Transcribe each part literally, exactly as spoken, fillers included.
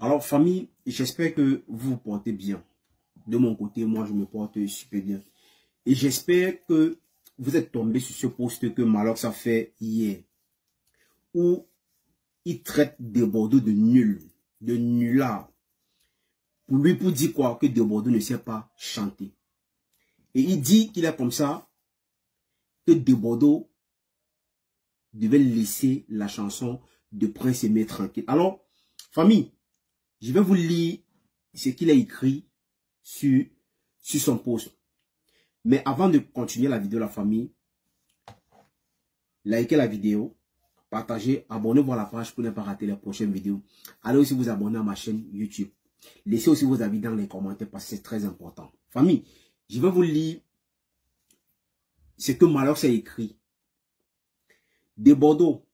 Alors, famille, j'espère que vous vous portez bien. De mon côté, moi, je me porte super bien. Et j'espère que vous êtes tombé sur ce post que Malox a fait hier. Où il traite de Bordeaux de nul, de nulard. Pour lui, pour dire quoi? Que de Bordeaux ne sait pas chanter. Et il dit qu'il est comme ça, que de Bordeaux devait laisser la chanson de Prince Aimé tranquille. Alors, famille, je vais vous lire ce qu'il a écrit sur, sur son post. Mais avant de continuer la vidéo, la famille, likez la vidéo, partagez, abonnez-vous à la page pour ne pas rater les prochaines vidéos. Allez aussi vous abonner à ma chaîne YouTube. Laissez aussi vos avis dans les commentaires parce que c'est très important. Famille, je vais vous lire ce que Malox a écrit. De Bordeaux,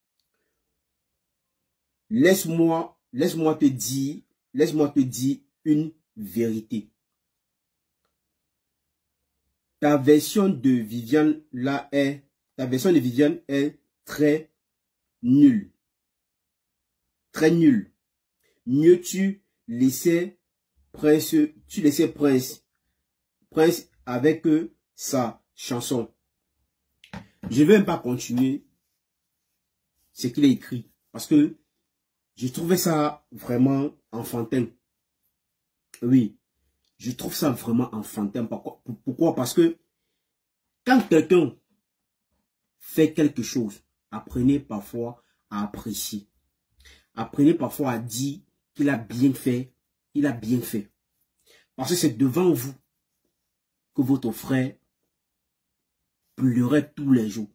laisse-moi, laisse-moi te dire, laisse-moi te dire une vérité. Ta version de Viviane là est, ta version de Viviane est très nulle. Très nulle. Mieux tu laissais Prince, tu laissais Prince, Prince avec euh, sa chanson. Je ne vais même pas continuer ce qu'il a écrit parce que je trouvais ça vraiment enfantin. Oui, je trouve ça vraiment enfantin. Pourquoi? Pourquoi? Parce que quand quelqu'un fait quelque chose, apprenez parfois à apprécier. Apprenez parfois à dire qu'il a bien fait, il a bien fait. Parce que c'est devant vous que votre frère pleurait tous les jours.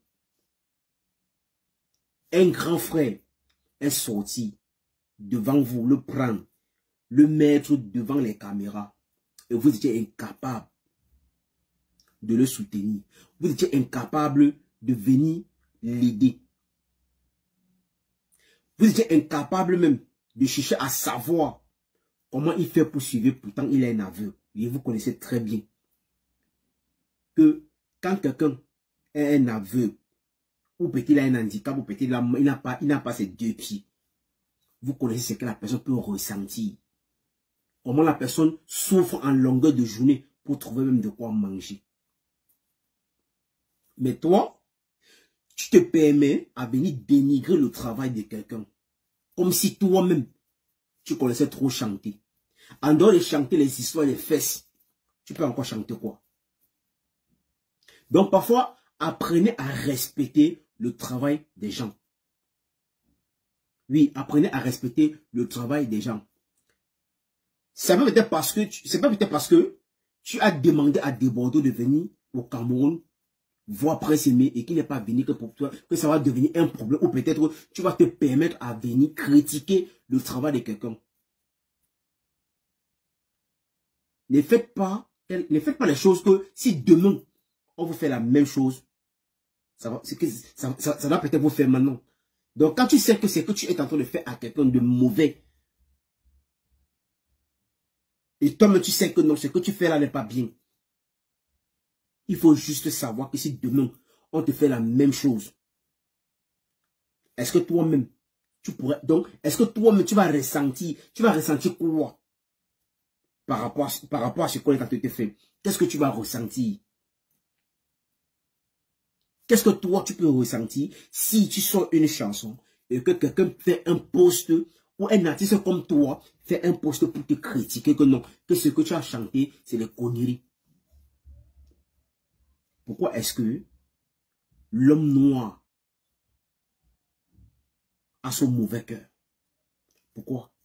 Un grand frère est sorti devant vous, le prendre, le mettre devant les caméras. Et vous étiez incapable de le soutenir. Vous étiez incapable de venir l'aider. Vous étiez incapable même de chercher à savoir comment il fait pour suivre. Pourtant, il est un aveugle. Et vous connaissez très bien que quand quelqu'un est un aveugle, ou peut-être il a un handicap, ou peut-être il n'a pas, il n'a pas ses deux pieds, vous connaissez ce que la personne peut ressentir. Comment la personne souffre en longueur de journée pour trouver même de quoi manger. Mais toi, tu te permets à venir dénigrer le travail de quelqu'un. Comme si toi-même, tu connaissais trop chanter. En dehors de chanter les histoires, les fesses, tu peux encore chanter quoi? Donc parfois, apprenez à respecter le travail des gens. Oui, apprenez à respecter le travail des gens. C'est peut-être parce que c'est pas peut-être parce que tu as demandé à De Bordeaux de venir au Cameroun voir Prince Aimé et qu'il n'est pas venu que pour toi, que ça va devenir un problème ou peut-être tu vas te permettre à venir critiquer le travail de quelqu'un. Ne faites pas, ne faites pas les choses que si demain on vous fait la même chose, ça va, c'est que ça, ça, ça va peut-être vous faire maintenant. Donc quand tu sais que c'est que tu es en train de faire à quelqu'un de mauvais, et toi-même tu sais que non, ce que tu fais là n'est pas bien. Il faut juste savoir que si demain on te fait la même chose, est-ce que toi-même tu pourrais, donc est-ce que toi-même tu vas ressentir, tu vas ressentir quoi par rapport à, par rapport à ce qu'on est en train de te faire? Qu'est-ce que tu vas ressentir? Qu'est-ce que toi tu peux ressentir si tu sors une chanson et que quelqu'un fait un post ou un artiste comme toi fait un post pour te critiquer que non, que ce que tu as chanté c'est des conneries? Pourquoi est-ce que l'homme noir a son mauvais cœur? Pourquoi?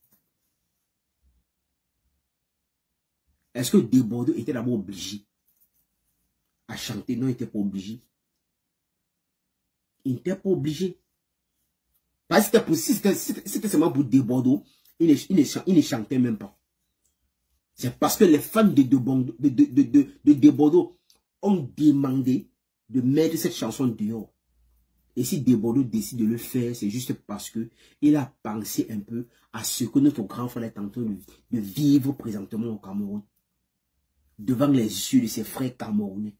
Est-ce que De Bordeaux était d'abord obligé à chanter? Non, il n'était pas obligé. Il n'était pas obligé. Parce que si c'était seulement pour De Bordeaux, il ne, il, ne, il ne chantait même pas. C'est parce que les fans de De Bordeaux, de, de, de, de, de De Bordeaux ont demandé de mettre cette chanson dehors. Et si De Bordeaux décide de le faire, c'est juste parce que il a pensé un peu à ce que notre grand frère est en train de, de vivre présentement au Cameroun. Devant les yeux de ses frères camerounais.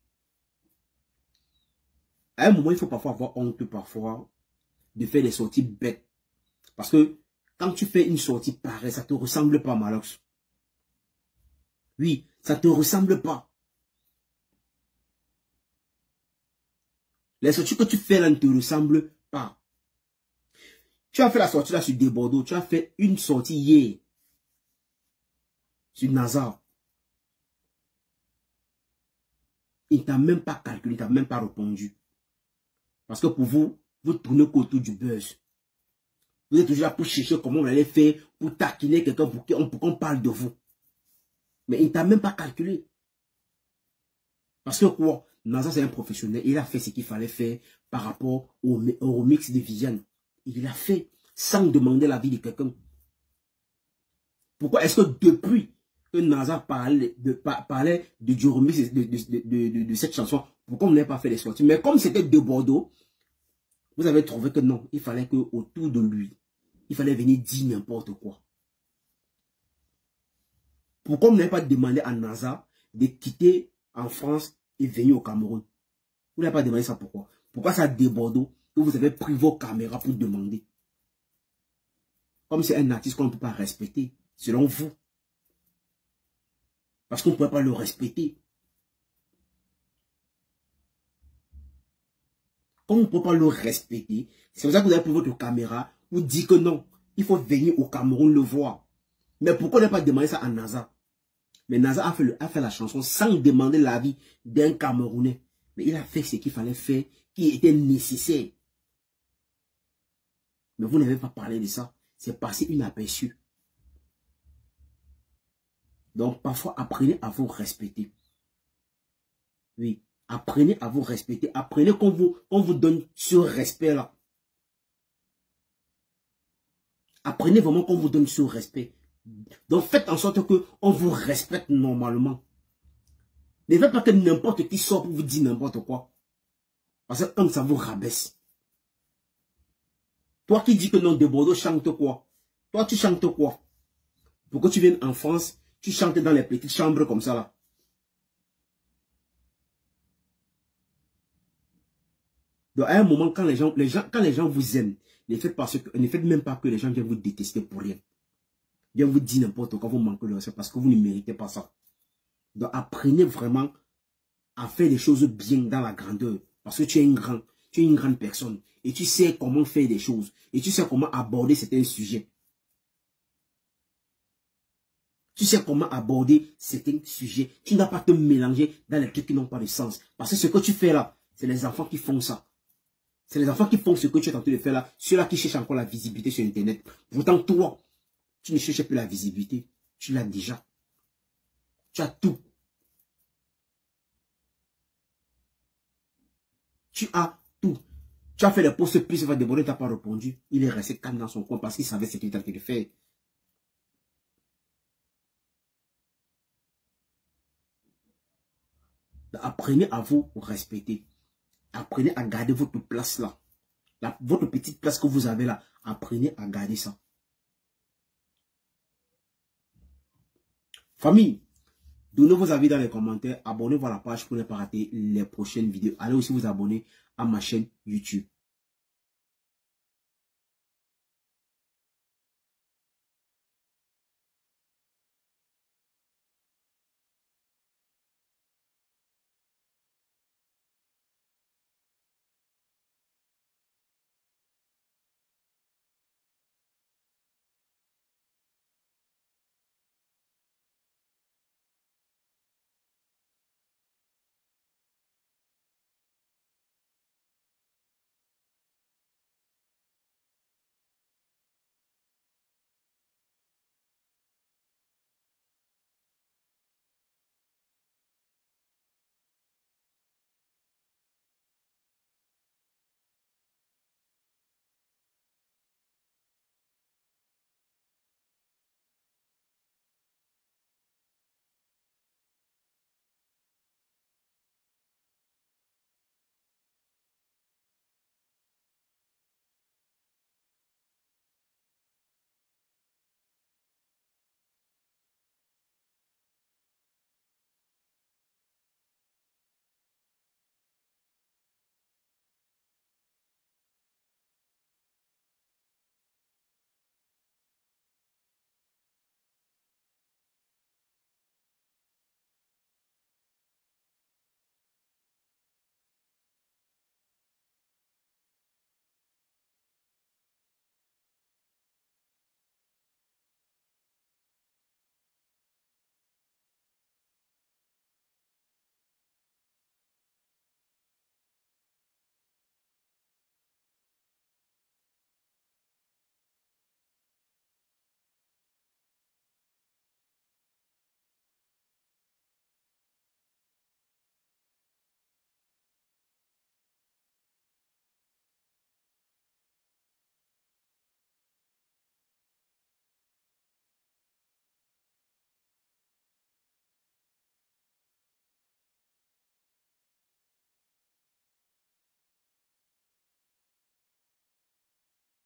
À un moment, il faut parfois avoir honte, parfois, de faire des sorties bêtes. Parce que quand tu fais une sortie pareille, ça ne te ressemble pas, Malox. Oui, ça ne te ressemble pas. Les sorties que tu fais là ne te ressemblent pas. Tu as fait la sortie là sur des Bordeaux. Tu as fait une sortie hier. Sur Nazar. Il ne t'a même pas calculé, il ne t'a même pas répondu. Parce que pour vous, vous tournez autour du buzz. Vous êtes toujours là pour chercher comment vous allez faire pour taquiner quelqu'un pour qu'on pour qu'on parle de vous. Mais il ne t'a même pas calculé. Parce que quoi? Nazar, c'est un professionnel. Il a fait ce qu'il fallait faire par rapport au, au remix de Viviane. Il l'a fait sans demander l'avis de quelqu'un. Pourquoi est-ce que depuis que Nazar parlait de, parlait de, du remix de, de, de, de, de cette chanson, pourquoi on n'avait pas fait les sorties? Mais comme c'était de Bordeaux, vous avez trouvé que non, il fallait que autour de lui, il fallait venir dire n'importe quoi. Pourquoi on n'avait pas demandé à Nazar de quitter en France et venir au Cameroun? Vous n'avez pas demandé ça pourquoi? Pourquoi ça de Bordeaux que vous avez pris vos caméras pour demander? Comme c'est un artiste qu'on ne peut pas respecter, selon vous. Parce qu'on ne peut pas le respecter. Comme on ne peut pas le respecter, c'est pour ça que vous avez pris votre caméra pour dire que non, il faut venir au Cameroun le voir. Mais pourquoi ne pas demander ça à Nazar? Mais Nazar a fait, le, a fait la chanson sans demander l'avis d'un Camerounais. Mais il a fait ce qu'il fallait faire, qui était nécessaire. Mais vous n'avez pas parlé de ça. C'est passé inaperçu. Donc, parfois, apprenez à vous respecter. Oui, apprenez à vous respecter. Apprenez qu'on vous, qu'on vous donne ce respect-là. Apprenez vraiment qu'on vous donne ce respect. Donc, faites en sorte qu'on vous respecte normalement. Ne faites pas que n'importe qui sort pour vous dire n'importe quoi. Parce que comme ça vous rabaisse. Toi qui dis que non, de Bordeaux chante quoi? Toi, tu chantes quoi? Pour que tu viennes en France, tu chantes dans les petites chambres comme ça là. Donc, à un moment, quand les gens, les gens, quand les gens vous aiment, ne faites, pas ce que, ne faites même pas que les gens viennent vous détester pour rien. Viennent vous dire n'importe quoi, vous manquez le respect parce que vous ne méritez pas ça. Donc, apprenez vraiment à faire des choses bien dans la grandeur. Parce que tu es une grande, tu es une grande personne. Et tu sais comment faire des choses. Et tu sais comment aborder certains sujets. Tu sais comment aborder certains sujets. Tu n'as pas à te mélanger dans les trucs qui n'ont pas de sens. Parce que ce que tu fais là, c'est les enfants qui font ça. C'est les enfants qui font ce que tu es en train de faire là. Ceux-là qui cherchent encore la visibilité sur Internet. Pourtant, toi, tu ne cherches plus la visibilité. Tu l'as déjà. Tu as tout. Tu as tout. Tu as fait les postes plus, il va déborder, tu n'as pas répondu. Il est resté calme dans son coin parce qu'il savait ce qu'il était en train de faire. Apprenez à vous respecter. Apprenez à garder votre place là. La, votre petite place que vous avez là. Apprenez à garder ça. Famille, donnez vos avis dans les commentaires. Abonnez-vous à la page pour ne pas rater les prochaines vidéos. Allez aussi vous abonner à ma chaîne YouTube.